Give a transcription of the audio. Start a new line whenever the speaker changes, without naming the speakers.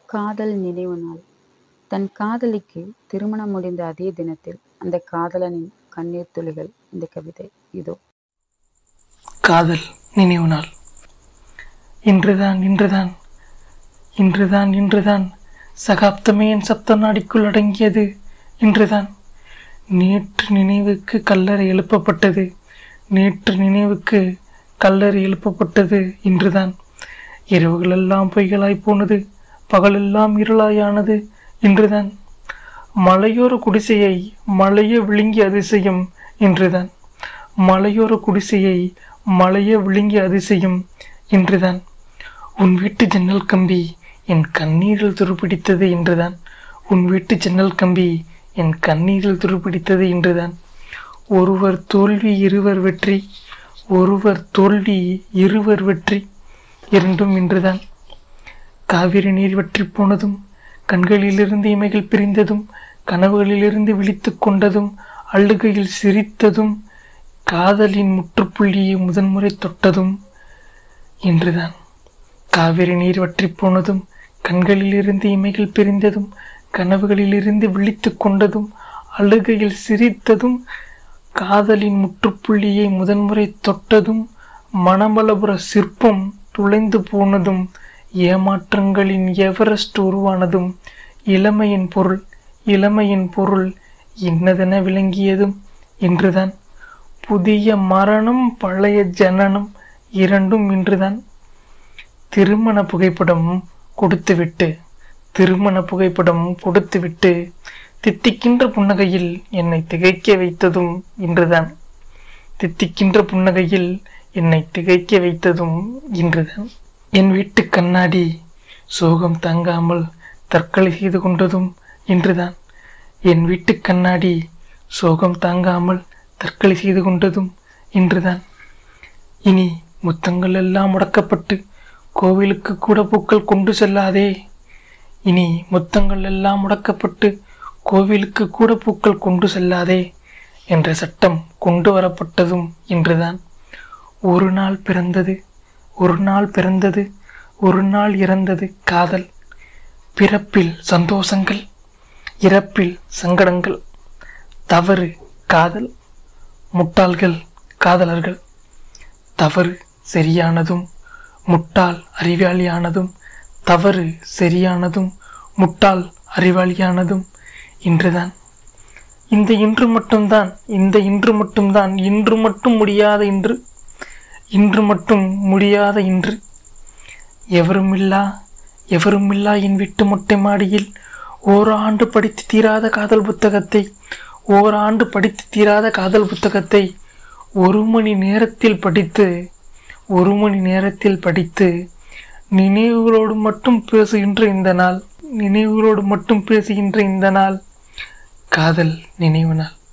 காதல் நினைவு நாள். தன் காதலிக்கு திருமணம் முடிந்த அதே தினத்தில் அந்த காதலனின் கண்ணீர் துளிகள். இந்த கவிதை இதோ.
காதல் நினைவு நாள். இன்றுதான் இன்றுதான் இன்றுதான் இன்றுதான் சகாப்தமே என் சப்த நாடிக்குள் அடங்கியது. இன்றுதான் நேற்று நினைவுக்கு கல்லறை எழுப்பப்பட்டது. நேற்று நினைவுக்கு கல்லறை எழுப்பப்பட்டது. இன்றுதான் இரவுகளெல்லாம் பொய்களாய் போனது. பகலெல்லாம் இருளாயானது. இன்றுதான் மலையோர குடிசையை மலைய விழுங்கிய அதிசயம். இன்றுதான் மலையோர குடிசையை மலைய விழுங்கிய அதிசயம். இன்றுதான் உன் வீட்டு ஜன்னல் கம்பி என் கண்ணீரில் துருப்பிடித்தது. இன்றுதான் உன் வீட்டு ஜன்னல் கம்பி என் கண்ணீரில் துருப்பிடித்தது. இன்றுதான் ஒருவர் தோல்வி இருவர் வெற்றி. ஒருவர் தோல்வி இருவர் வெற்றி. இரண்டும் இன்றுதான். காவிரி நீர் வற்றி போனதும், கண்களிலிருந்து இமைகள் பிரிந்ததும், கனவுகளிலிருந்து விழித்து கொண்டதும், அழுகையில் சிரித்ததும், காதலின் முற்றுப்புள்ளியை முதன்முறை தொட்டதும் இன்றுதான். காவிரி நீர் வற்றி போனதும், கண்களிலிருந்து இமைகள் பிரிந்ததும், கனவுகளிலிருந்து விழித்து கொண்டதும், அழுகையில் சிரித்ததும், காதலின் முற்றுப்புள்ளியை முதன்முறை தொட்டதும், மணமலபுர சிற்பம் துளைந்து போனதும், ஏமாற்றங்களின் எவரெஸ்ட் உருவானதும், இளமையின் பொருள் இன்னதென விளங்கியதும் இன்றுதான். புதிய மரணம் பழைய ஜனனம் இரண்டும் இன்றுதான். திருமண புகைப்படம் கொடுத்துவிட்டு தித்திக்கின்ற புன்னகையில் என்னை திகைக்க வைத்ததும் இன்றுதான். தித்திக்கின்ற புன்னகையில் என்னை திகைக்க வைத்ததும் இன்றுதான். என் வீட்டு கண்ணாடி சோகம் தாங்காமல் தற்கொலை செய்து கொண்டதும் இன்றுதான். என் வீட்டு கண்ணாடி சோகம் தாங்காமல் தற்கொலை செய்து கொண்டதும் இன்றுதான். இனி முத்தங்கள் எல்லாம் முடக்கப்பட்டு கோவிலுக்கு கூட பூக்கள் கொண்டு செல்லாதே. இனி முத்தங்கள் எல்லாம் முடக்கப்பட்டு கோவிலுக்கு கூட பூக்கள் கொண்டு செல்லாதே என்ற சட்டம் கொண்டு வரப்பட்டதும் இன்றுதான். ஒரு நாள் பிறந்தது, ஒரு நாள் இறந்தது காதல். பிறப்பில் சந்தோஷங்கள், இறப்பில் சங்கடங்கள். தவறு காதல், முட்டாள்கள் காதலர்கள். தவறு சரியானதும் முட்டாள் அறிவாளியானதும், தவறு சரியானதும் முட்டாள் அறிவாளியானதும் இன்றுதான். இந்த இன்று மட்டும்தான், இன்று மட்டும் முடியாத இன்று, இன்று மட்டும் முடியாத இன்று. எவருமில்லா என் வீட்டு மொட்டை மாடியில் ஓராண்டு படித்து தீராத காதல் புத்தகத்தை 1 மணி நேரத்தில் படித்து நினைவுகளோடு மட்டும் பேசுகின்ற இந்த நாள் காதல் நினைவு நாள்.